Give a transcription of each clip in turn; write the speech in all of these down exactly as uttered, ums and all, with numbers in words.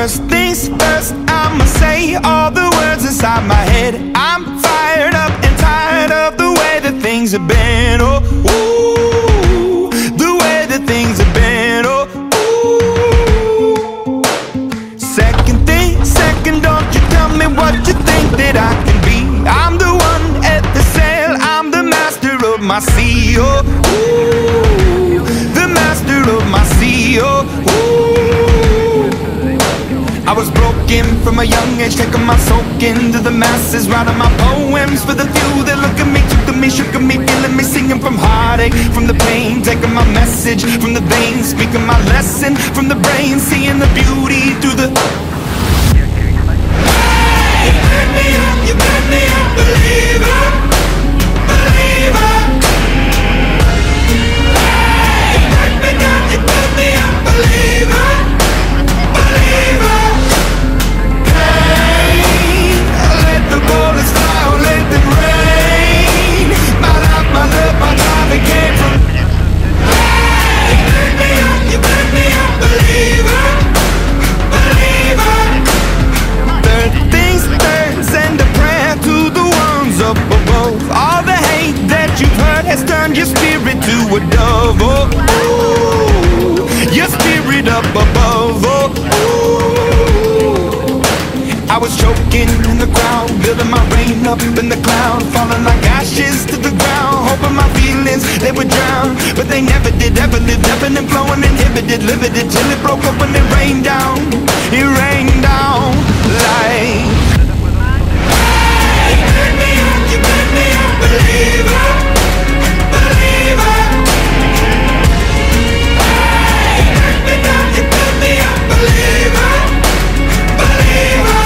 First things first, I'ma say all the words inside my head. I'm fired up and tired of the way that things have been. Oh, ooh, the way that things have been. Oh, ooh. Second thing, second, don't you tell me what you think that I can be. I'm the one at the sail, I'm the master of my sea. Oh, ooh, the master of my sea. Oh, ooh. I was broken from a young age, taking my soak into the masses, writing my poems for the few that look at me, took at me, shook at me, feeling me, singing from heartache, from the pain, taking my message from the veins, speaking my lesson from the brain, seeing the beauty through the. Hey, you burn me up, you burn me up, believer, believer. Hey, you burn me down, you burn me up, believer, believer. The bullets fly, oh, let them rain. My life, my love, my drive, it came from. Hey, you burn me up, you burn me up, believer, believer. Third things third, send a prayer to the ones up above. All the hate that you've heard has turned your spirit to a dove. Oh, ooh, your spirit up above. Oh, ooh. I was choking in the crowd, building my rain up in the cloud, falling like ashes to the ground, hoping my feelings, they would drown. But they never did, ever lived, ebbing and flowing, inhibited, limited, till it broke up and it rained down. It rained down like. Hey, you burn me up, you burn me up, believer, believer. Hey, you burn me down, you burn me up, believer, believer.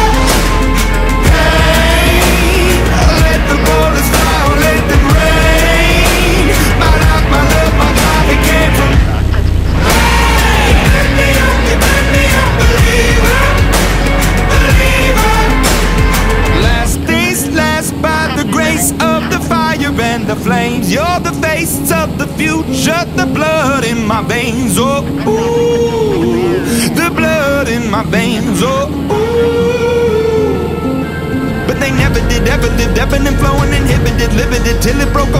The bullets fly, oh, let them rain. My life, my love, my drive, it came from. Hey, you burn me up, you burn me up, believer, believer. Last things last, by the grace of the fire and the flames. You're the face of the future, the blood in my veins. Oh, ooh, the blood in my veins. Oh, ooh. They never did, ever lived, ebbing and flowing, inhibited, limited, till it broke